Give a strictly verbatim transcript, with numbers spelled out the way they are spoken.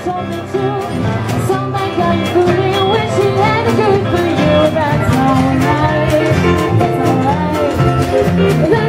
told me to. Some like how you fooling when she had it good for you. That's alright, that's alright.